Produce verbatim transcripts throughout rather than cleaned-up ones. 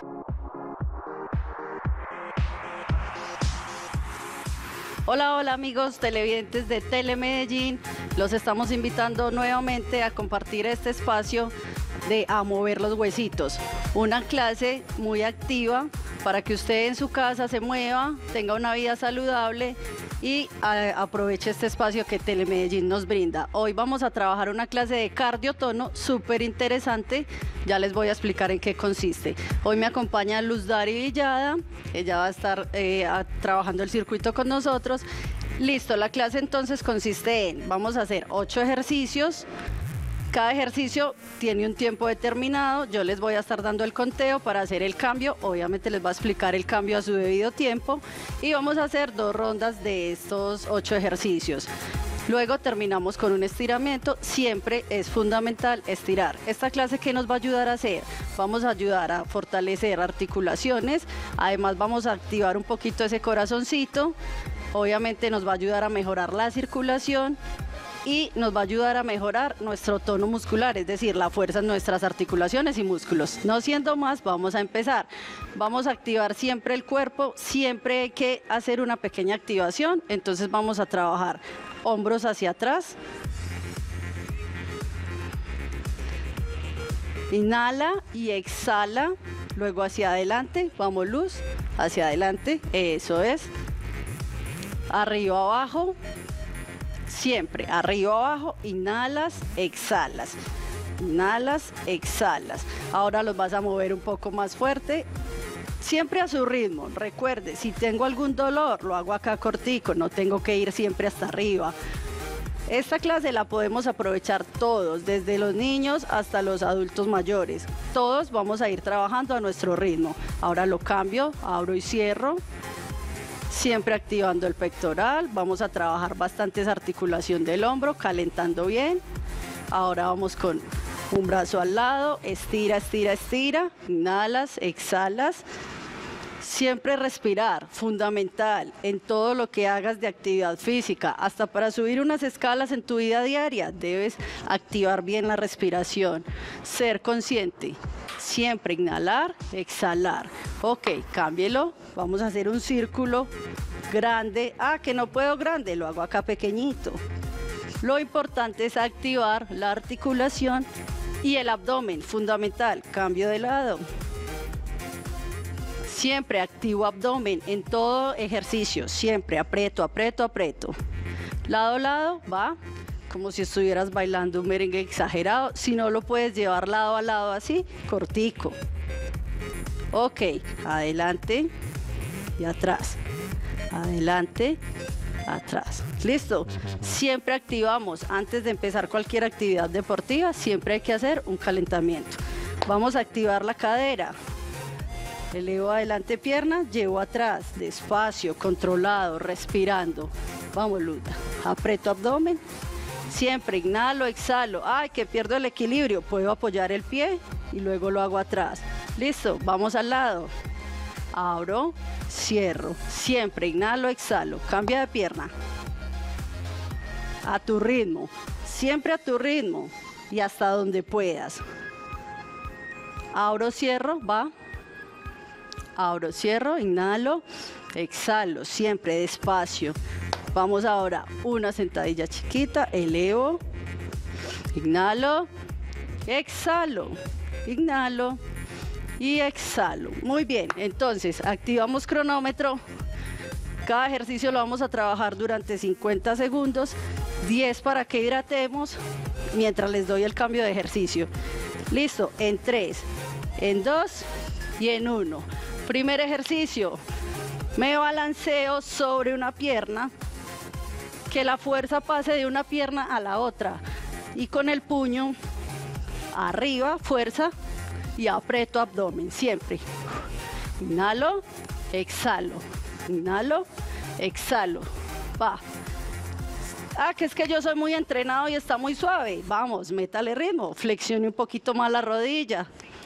Hola, hola amigos televidentes de Telemedellín, los estamos invitando nuevamente a compartir este espacio de A Mover los Huesitos, una clase muy activa para que usted en su casa se mueva, tenga una vida saludable y a, aproveche este espacio que Telemedellín nos brinda. Hoy vamos a trabajar una clase de cardiotono súper interesante, ya les voy a explicar en qué consiste. Hoy me acompaña Luz Dari Villada, ella va a estar eh, a, trabajando el circuito con nosotros. Listo, la clase entonces consiste en, vamos a hacer ocho ejercicios. Cada ejercicio tiene un tiempo determinado, yo les voy a estar dando el conteo para hacer el cambio, obviamente les voy a explicar el cambio a su debido tiempo y vamos a hacer dos rondas de estos ocho ejercicios. Luego terminamos con un estiramiento, siempre es fundamental estirar. Esta clase, ¿qué nos va a ayudar a hacer? Vamos a ayudar a fortalecer articulaciones, además vamos a activar un poquito ese corazoncito, obviamente nos va a ayudar a mejorar la circulación y nos va a ayudar a mejorar nuestro tono muscular, es decir, la fuerza en nuestras articulaciones y músculos. No siendo más, vamos a empezar. Vamos a activar siempre el cuerpo, siempre hay que hacer una pequeña activación, entonces vamos a trabajar hombros hacia atrás. Inhala y exhala, luego hacia adelante, vamos Luz, hacia adelante, eso es. Arriba, abajo. Siempre, arriba, abajo, inhalas, exhalas, inhalas, exhalas. Ahora los vas a mover un poco más fuerte, siempre a su ritmo. Recuerde, si tengo algún dolor, lo hago acá cortico, no tengo que ir siempre hasta arriba. Esta clase la podemos aprovechar todos, desde los niños hasta los adultos mayores. Todos vamos a ir trabajando a nuestro ritmo. Ahora lo cambio, abro y cierro. Siempre activando el pectoral, vamos a trabajar bastante esa articulación del hombro, calentando bien. Ahora vamos con un brazo al lado, estira, estira, estira, inhalas, exhalas. Siempre respirar, fundamental en todo lo que hagas de actividad física, hasta para subir unas escalas en tu vida diaria, debes activar bien la respiración, ser consciente, siempre inhalar, exhalar. Ok, cámbielo, vamos a hacer un círculo grande, ah, que no puedo grande, lo hago acá pequeñito. Lo importante es activar la articulación y el abdomen, fundamental, cambio de lado. Siempre activo abdomen en todo ejercicio, siempre aprieto, aprieto, aprieto. Lado a lado, va, como si estuvieras bailando un merengue exagerado. Si no lo puedes llevar lado a lado así, cortico. Ok, adelante y atrás. Adelante, atrás. Listo. Siempre activamos, antes de empezar cualquier actividad deportiva, siempre hay que hacer un calentamiento. Vamos a activar la cadera. Elevo adelante pierna, llevo atrás, despacio, controlado, respirando. Vamos, Luda. Aprieto abdomen. Siempre inhalo, exhalo. Ay, que pierdo el equilibrio. Puedo apoyar el pie y luego lo hago atrás. Listo, vamos al lado. Abro, cierro. Siempre inhalo, exhalo. Cambia de pierna. A tu ritmo. Siempre a tu ritmo y hasta donde puedas. Abro, cierro, va. Abro, cierro, inhalo, exhalo, siempre despacio. Vamos ahora, una sentadilla chiquita, elevo, inhalo, exhalo, inhalo y exhalo. Muy bien, entonces activamos cronómetro. Cada ejercicio lo vamos a trabajar durante cincuenta segundos, diez para que hidratemos, mientras les doy el cambio de ejercicio. Listo, en tres, en dos y en uno. Primer ejercicio, me balanceo sobre una pierna, que la fuerza pase de una pierna a la otra y con el puño arriba, fuerza y aprieto abdomen, siempre. Inhalo, exhalo, inhalo, exhalo, va. Ah, que es que yo soy muy entrenado y está muy suave. Vamos, métale ritmo, flexione un poquito más la rodilla.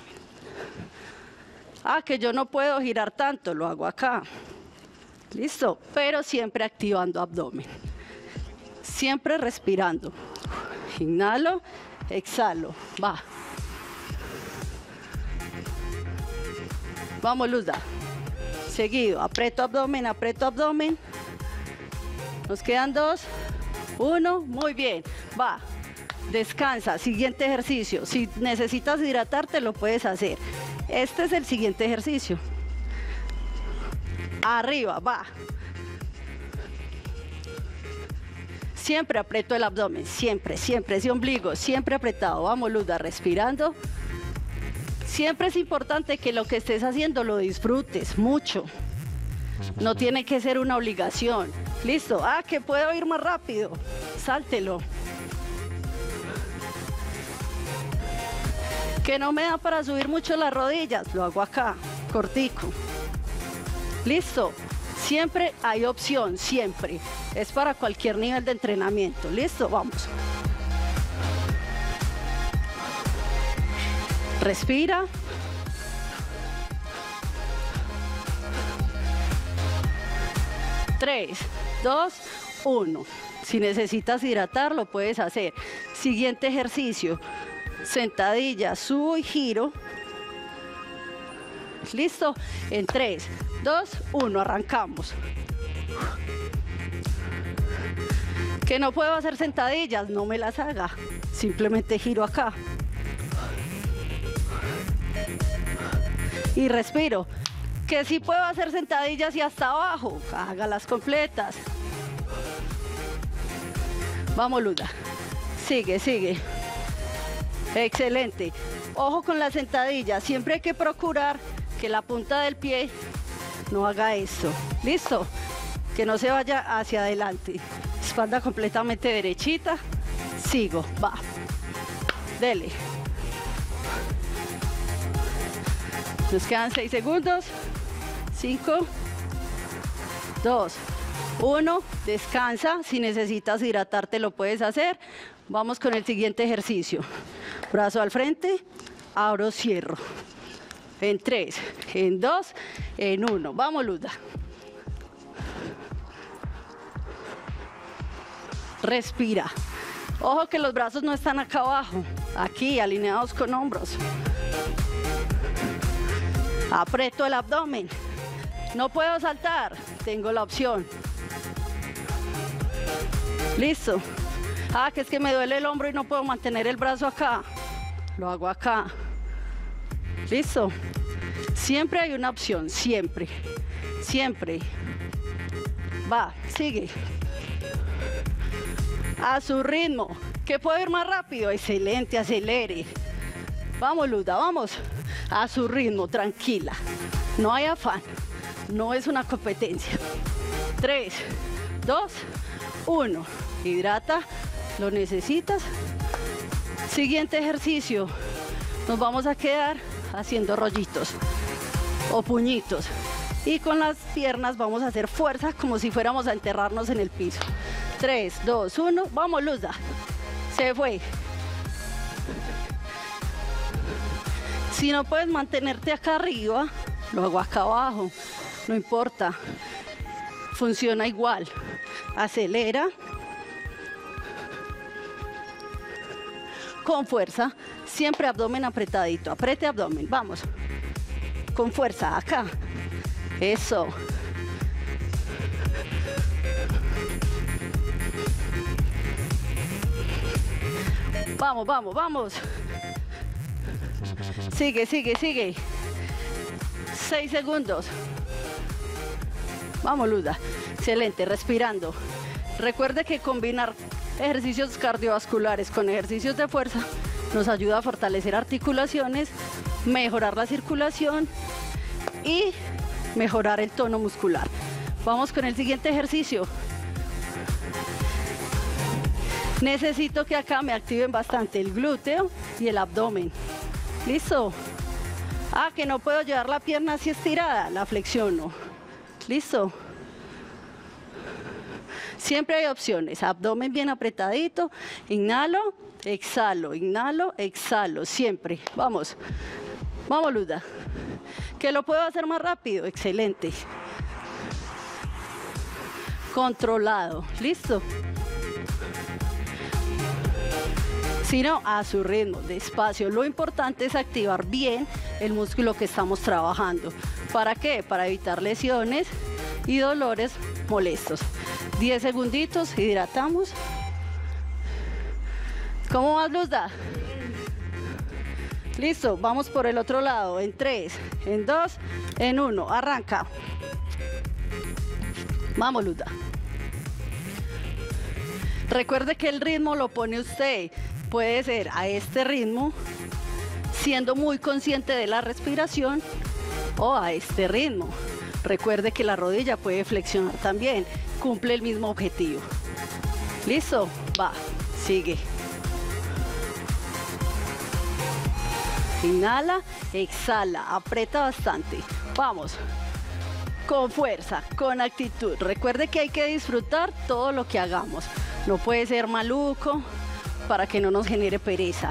Ah, que yo no puedo girar tanto, lo hago acá. Listo, pero siempre activando abdomen. Siempre respirando. Inhalo, exhalo, va. Vamos, Luzda. Seguido, aprieto abdomen, aprieto abdomen. Nos quedan dos. Uno, muy bien. Va. Descansa. Siguiente ejercicio. Si necesitas hidratarte, lo puedes hacer. Este es el siguiente ejercicio. Arriba, va. Siempre aprieto el abdomen, siempre, siempre, ese ombligo, siempre apretado. Vamos, Luzda, respirando. Siempre es importante que lo que estés haciendo lo disfrutes mucho. No tiene que ser una obligación. Listo. Ah, que puedo ir más rápido. Sáltelo. Que no me da para subir mucho las rodillas. Lo hago acá, cortico. Listo. Siempre hay opción, siempre. Es para cualquier nivel de entrenamiento. ¿Listo? Vamos. Respira. Tres, dos, uno. Si necesitas hidratar, lo puedes hacer. Siguiente ejercicio. Sentadilla, subo y giro. ¿Listo? En tres, dos, uno, arrancamos. Que no puedo hacer sentadillas, no me las haga. Simplemente giro acá. Y respiro. Que sí puedo hacer sentadillas y hasta abajo. Hágalas completas. Vamos, Luzda. Sigue, sigue. Excelente. Ojo con las sentadillas. Siempre hay que procurar que la punta del pie no haga esto. ¿Listo? Que no se vaya hacia adelante. Espalda completamente derechita. Sigo. Va. Dele. Nos quedan seis segundos. cinco, dos, uno. Descansa. Si necesitas hidratarte, lo puedes hacer. Vamos con el siguiente ejercicio. Brazo al frente. Abro, cierro. En tres, en dos, en uno. Vamos, Luzda. Respira. Ojo que los brazos no están acá abajo. Aquí, alineados con hombros. Aprieto el abdomen. No puedo saltar. Tengo la opción. Listo. Ah, que es que me duele el hombro y no puedo mantener el brazo acá. Lo hago acá. ¿Listo? Siempre hay una opción, siempre, siempre. Va, sigue. A su ritmo. ¿Que puedo ir más rápido? Excelente, acelere. Vamos, Luzda, vamos. A su ritmo, tranquila. No hay afán, no es una competencia. Tres, dos, uno. Hidrata, lo necesitas. Siguiente ejercicio. Nos vamos a quedar haciendo rollitos o puñitos. Y con las piernas vamos a hacer fuerza como si fuéramos a enterrarnos en el piso. tres, dos, uno. Vamos, Luzda. Se fue. Si no puedes mantenerte acá arriba, lo hago acá abajo. No importa. Funciona igual. Acelera. Con fuerza. Siempre abdomen apretadito. Apriete abdomen. Vamos. Con fuerza. Acá. Eso. Vamos, vamos, vamos. Sigue, sigue, sigue. Seis segundos. Vamos, Luzda. Excelente, respirando. Recuerde que combinar ejercicios cardiovasculares con ejercicios de fuerza nos ayuda a fortalecer articulaciones, mejorar la circulación y mejorar el tono muscular. Vamos con el siguiente ejercicio. Necesito que acá me activen bastante el glúteo y el abdomen. ¿Listo? Ah, que no puedo llevar la pierna así estirada, la flexiono. ¿Listo? Siempre hay opciones. Abdomen bien apretadito. Inhalo, exhalo, inhalo, exhalo. Siempre. Vamos. Vamos, Luzda. Que lo puedo hacer más rápido. Excelente. Controlado. ¿Listo? Sino a su ritmo, despacio. Lo importante es activar bien el músculo que estamos trabajando. ¿Para qué? Para evitar lesiones y dolores molestos. diez segunditos, hidratamos. ¿Cómo más, Luzda? Listo, vamos por el otro lado, en tres, en dos, en uno, arranca. Vamos, Luzda. Recuerde que el ritmo lo pone usted, puede ser a este ritmo, siendo muy consciente de la respiración, o a este ritmo. Recuerde que la rodilla puede flexionar también, cumple el mismo objetivo. ¿Listo? Va, sigue. Inhala, exhala, aprieta bastante. Vamos, con fuerza, con actitud. Recuerde que hay que disfrutar todo lo que hagamos. No puede ser maluco para que no nos genere pereza.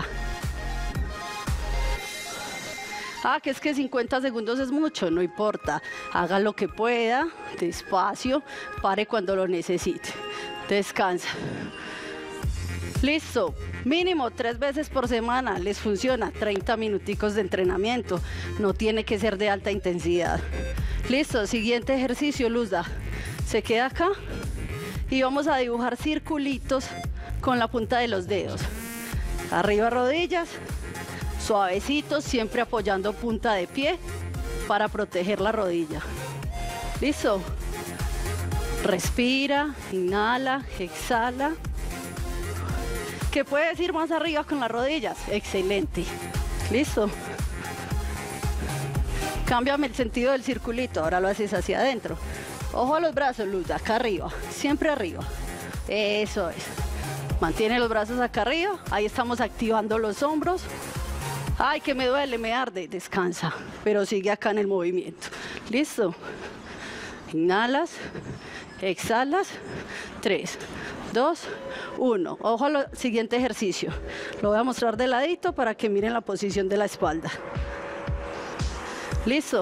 Ah, que es que cincuenta segundos es mucho, no importa. Haga lo que pueda, despacio, pare cuando lo necesite. Descansa. Listo, mínimo tres veces por semana, les funciona, treinta minuticos de entrenamiento, no tiene que ser de alta intensidad. Listo, siguiente ejercicio, Luzda, se queda acá y vamos a dibujar circulitos con la punta de los dedos. Arriba rodillas, suavecitos, siempre apoyando punta de pie para proteger la rodilla. Listo, respira, inhala, exhala. ¿Qué puedes ir más arriba con las rodillas? Excelente. Listo. Cámbiame el sentido del circulito, ahora lo haces hacia adentro. Ojo a los brazos, Luz, acá arriba, siempre arriba. Eso es. Mantiene los brazos acá arriba, ahí estamos activando los hombros. Ay, que me duele, me arde, descansa, pero sigue acá en el movimiento. Listo. Inhalas, exhalas, tres, dos, uno. Ojo al siguiente ejercicio. Lo voy a mostrar de ladito para que miren la posición de la espalda. Listo.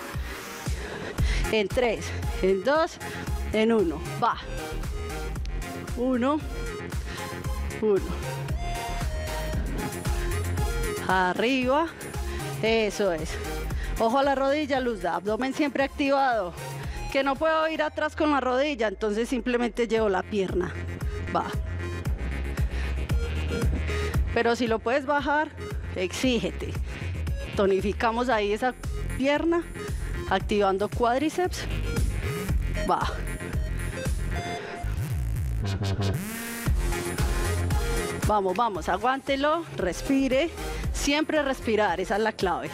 En tres, en dos, en uno. Va. Uno, uno. Arriba. Eso es. Ojo a la rodilla, Luz, abdomen siempre activado. Que no puedo ir atrás con la rodilla, entonces simplemente llevo la pierna. Va. Pero si lo puedes bajar, exígete. Tonificamos ahí esa pierna, activando cuádriceps. Va. Vamos, vamos, aguántelo, respire. Siempre respirar, esa es la clave.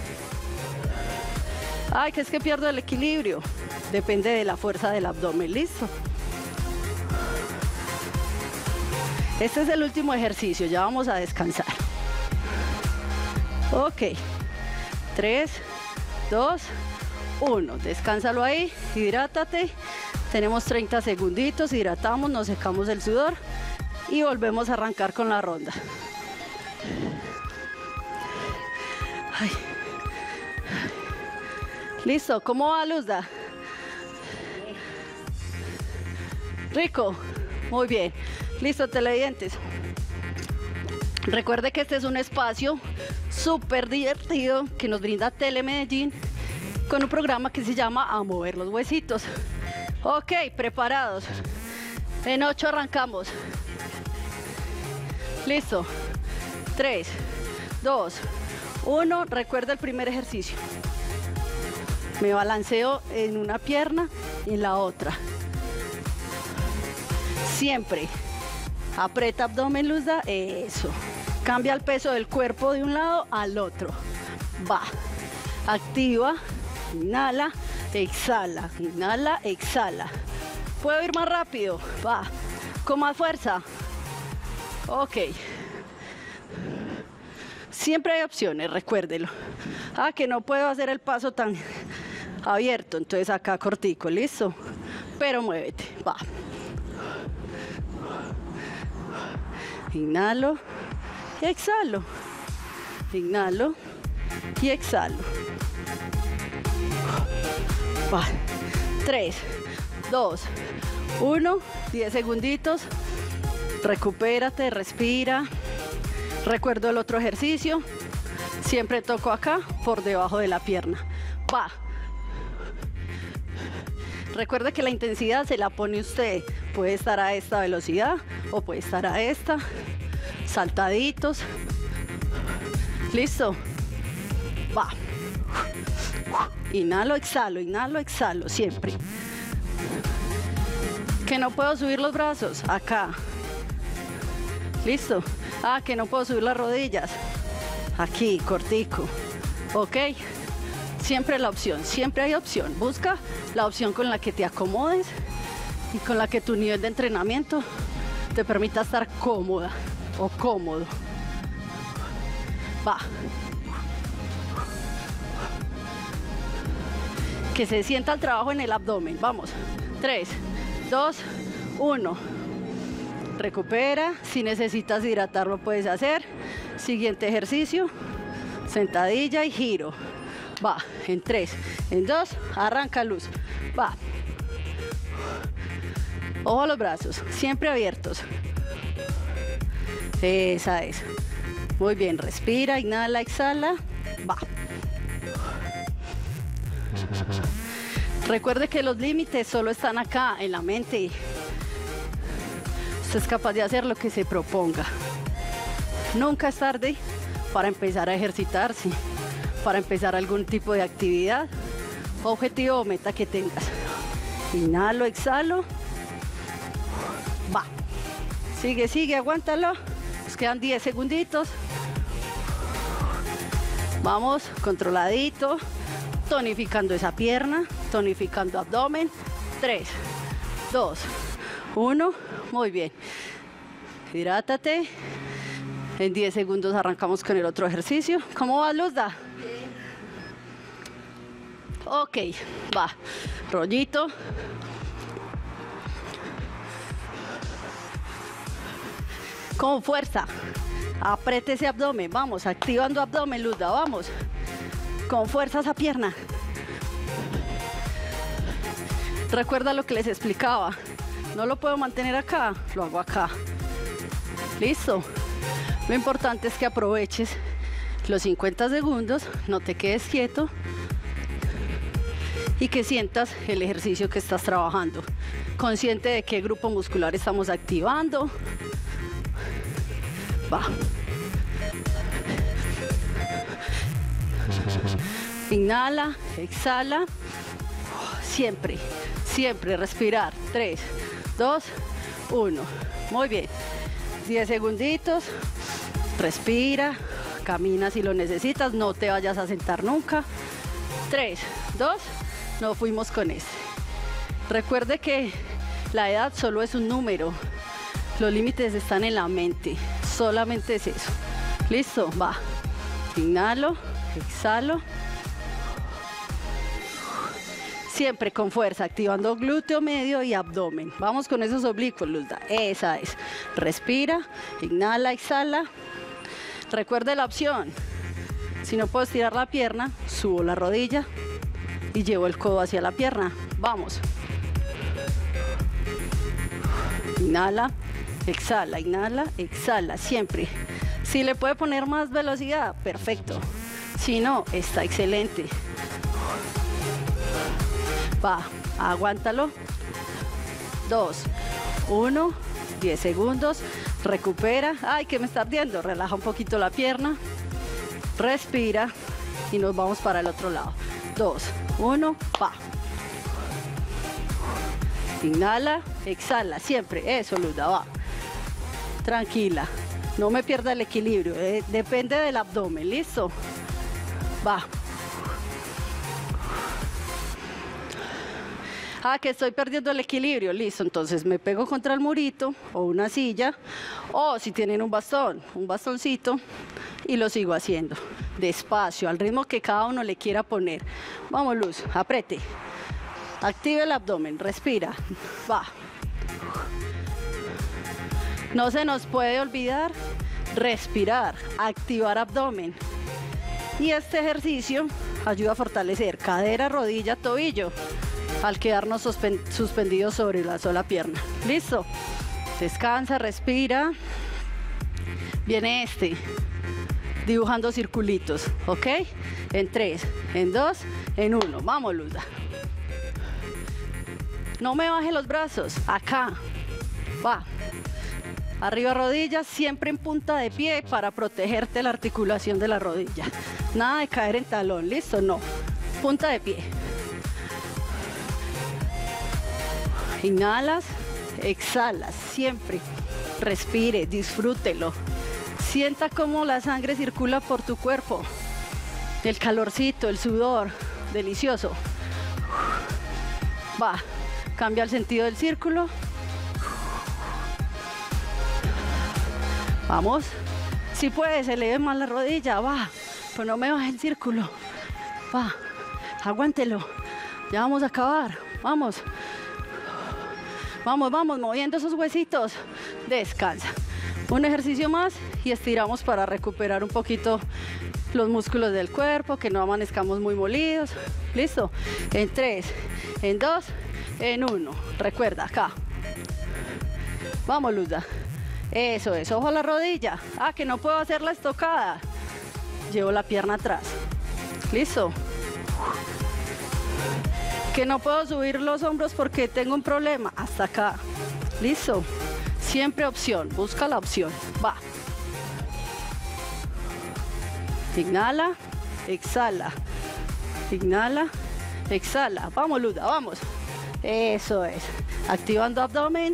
Ay, que es que pierdo el equilibrio. Depende de la fuerza del abdomen, listo. Este es el último ejercicio, ya vamos a descansar. Ok, tres, dos, uno, descánsalo ahí, hidrátate. Tenemos treinta segunditos, hidratamos, nos secamos el sudor y volvemos a arrancar con la ronda. Ay. Listo, ¿cómo va, Luzda? Rico, muy bien. Listo, televidentes. Recuerde que este es un espacio súper divertido que nos brinda Telemedellín con un programa que se llama A Mover los Huesitos. Ok, preparados. En ocho arrancamos. Listo. tres, dos, uno. Recuerda el primer ejercicio. Me balanceo en una pierna y en la otra. Siempre. Aprieta abdomen, Luzda. Eso. Cambia el peso del cuerpo de un lado al otro. Va. Activa. Inhala. Exhala. Inhala. Exhala. ¿Puedo ir más rápido? Va. Con más fuerza. Ok. Siempre hay opciones, recuérdelo. Ah, que no puedo hacer el paso tan abierto, entonces acá cortico, listo. Pero muévete, va. Inhalo y exhalo. Inhalo y exhalo. Va. tres, dos, uno. diez segunditos. Recupérate, respira. Recuerdo el otro ejercicio. Siempre toco acá por debajo de la pierna. Va. Recuerde que la intensidad se la pone usted. Puede estar a esta velocidad o puede estar a esta. Saltaditos. ¿Listo? Va. Inhalo, exhalo, inhalo, exhalo, siempre. Que no puedo subir los brazos, acá. ¿Listo? Ah, que no puedo subir las rodillas. Aquí, cortico. ¿Ok? Siempre la opción, siempre hay opción. Busca la opción con la que te acomodes y con la que tu nivel de entrenamiento te permita estar cómoda o cómodo. Va. Que se sienta el trabajo en el abdomen. Vamos. tres, dos, uno. Recupera. Si necesitas hidratar, lo puedes hacer. Siguiente ejercicio. Sentadilla y giro. Va. En tres, en dos, arranca luz. Va. Ojo a los brazos. Siempre abiertos. Esa es. Muy bien. Respira, inhala, exhala. Va. Recuerde que los límites solo están acá, en la mente. Usted es capaz de hacer lo que se proponga. Nunca es tarde para empezar a ejercitarse, para empezar algún tipo de actividad, objetivo o meta que tengas. Inhalo, exhalo. Va. Sigue, sigue, aguántalo. Nos quedan diez segunditos. Vamos, controladito. Tonificando esa pierna, tonificando abdomen. tres, dos, uno. Muy bien. Hidrátate. En diez segundos arrancamos con el otro ejercicio. ¿Cómo va, Luzda? Bien. Ok, va. Rollito. Con fuerza. Apriete ese abdomen. Vamos, activando abdomen, Luzda. Vamos. Con fuerza esa pierna. Recuerda lo que les explicaba. No lo puedo mantener acá, lo hago acá. Listo. Lo importante es que aproveches los cincuenta segundos, no te quedes quieto y que sientas el ejercicio que estás trabajando. Consciente de qué grupo muscular estamos activando. Va. Inhala, exhala. Siempre, siempre respirar. tres, dos, uno. Muy bien. diez segunditos. Respira. Camina si lo necesitas. No te vayas a sentar nunca. tres, dos. Nos fuimos con este. Recuerde que la edad solo es un número. Los límites están en la mente. Solamente es eso. Listo, va. Inhalo, exhalo. Siempre con fuerza, activando glúteo medio y abdomen. Vamos con esos oblicuos, Luzda. Esa es. Respira, inhala, exhala. Recuerde la opción. Si no puedo estirar la pierna, subo la rodilla y llevo el codo hacia la pierna. Vamos. Inhala, exhala, inhala, exhala. Siempre. Si le puede poner más velocidad, perfecto. Si no, está excelente. Va, aguántalo. Dos, uno, diez segundos. Recupera. Ay, que me está ardiendo. Relaja un poquito la pierna. Respira. Y nos vamos para el otro lado. Dos, uno, va. Inhala, exhala. Siempre. Eso, Luzda, va. Tranquila. No me pierda el equilibrio. Eh, depende del abdomen. ¿Listo? Va. Ah, que estoy perdiendo el equilibrio, listo, entonces me pego contra el murito o una silla, o si tienen un bastón, un bastoncito, y lo sigo haciendo, despacio, al ritmo que cada uno le quiera poner. Vamos, Luz, apriete, active el abdomen, respira, va. No se nos puede olvidar respirar, activar abdomen. Y este ejercicio ayuda a fortalecer cadera, rodilla, tobillo, al quedarnos suspendidos sobre la sola pierna. ¿Listo? Descansa, respira. Viene este, dibujando circulitos, ¿ok? En tres, en dos, en uno. Vamos, Luzda. No me baje los brazos, acá, va. Arriba rodillas, siempre en punta de pie para protegerte la articulación de la rodilla. Nada de caer en talón, ¿listo? No, punta de pie. Inhalas, exhalas, siempre. Respire, disfrútelo. Sienta cómo la sangre circula por tu cuerpo. El calorcito, el sudor, delicioso. Va, cambia el sentido del círculo. Vamos. Si puedes, eleve más la rodilla, va. Pero no me baje el círculo. Va, aguántelo. Ya vamos a acabar. Vamos. Vamos, vamos, moviendo esos huesitos. Descansa. Un ejercicio más y estiramos para recuperar un poquito los músculos del cuerpo, que no amanezcamos muy molidos. ¿Listo? En tres, en dos, en uno. Recuerda, acá. Vamos, Luzda. Eso es, ojo a la rodilla. Ah, que no puedo hacer la estocada. Llevo la pierna atrás. ¿Listo? Que no puedo subir los hombros porque tengo un problema. Hasta acá. ¿Listo? Siempre opción, busca la opción. Va. Inhala, exhala. Inhala, exhala. Vamos, Luzda, vamos. Eso es. Activando abdomen.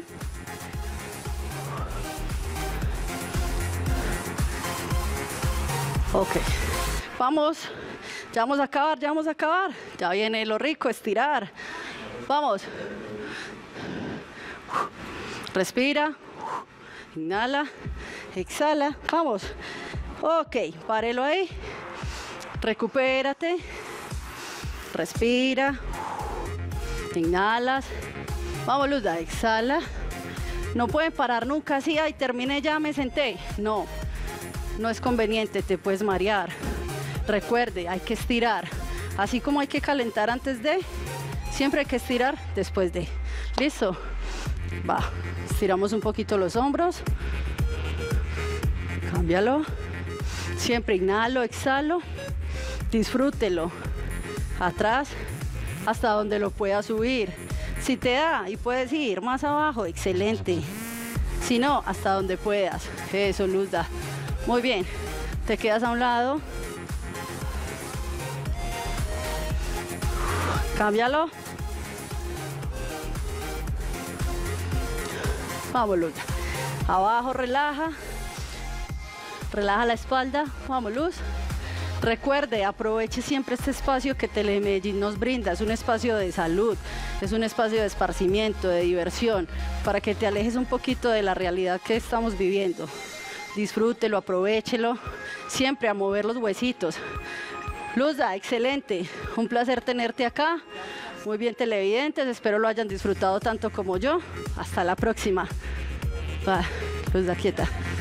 Ok. Vamos. Ya vamos a acabar, ya vamos a acabar. Ya viene lo rico, estirar. Vamos. Respira. Inhala. Exhala. Vamos. Ok, párelo ahí. Recupérate. Respira. Inhalas. Vamos, Luzda, exhala. No pueden parar nunca así. Ay, terminé ya, me senté. No, no es conveniente, te puedes marear. Recuerde, hay que estirar. Así como hay que calentar antes de, siempre hay que estirar después de. ¿Listo? Va. Estiramos un poquito los hombros. Cámbialo. Siempre inhalo, exhalo. Disfrútelo. Atrás, hasta donde lo pueda subir. Si te da y puedes ir más abajo, excelente. Si no, hasta donde puedas. Eso, Luzda. Muy bien. Te quedas a un lado. Cámbialo. Vamos, Luz. Abajo, relaja. Relaja la espalda. Vamos, Luz. Recuerde, aproveche siempre este espacio que Telemedellín nos brinda. Es un espacio de salud, es un espacio de esparcimiento, de diversión, para que te alejes un poquito de la realidad que estamos viviendo. Disfrútelo, aprovéchelo. Siempre a mover los huesitos. Luzda, excelente. Un placer tenerte acá. Muy bien, televidentes. Espero lo hayan disfrutado tanto como yo. Hasta la próxima. Va, Luzda, quieta.